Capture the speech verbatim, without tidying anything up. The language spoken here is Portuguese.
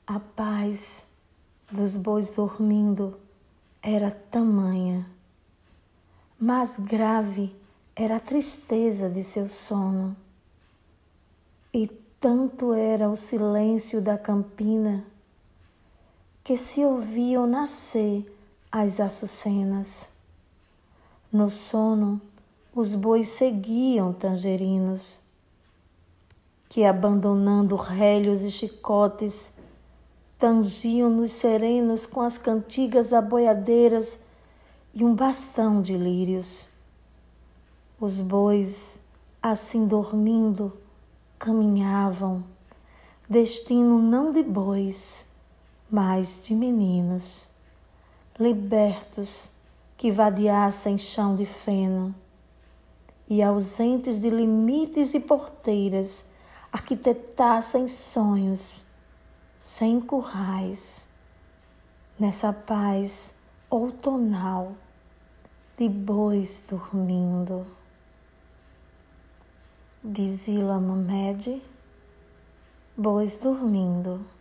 A paz dos bois dormindo era tamanha, mas grave era a tristeza de seu sono. E tanto era o silêncio da campina que se ouviam nascer as açucenas. No sono, os bois seguiam tangerinos, que abandonando relhos e chicotes, tangiam nos serenos com as cantigas da boiadeiras e um bastão de lírios. Os bois, assim dormindo, caminhavam, destino não de bois, mas de meninos, libertos que vadiassem chão de feno, e ausentes de limites e porteiras, arquitetassem sonhos, sem currais, nessa paz outonal de bois dormindo. De Zila Mohamed, Bois Dormindo.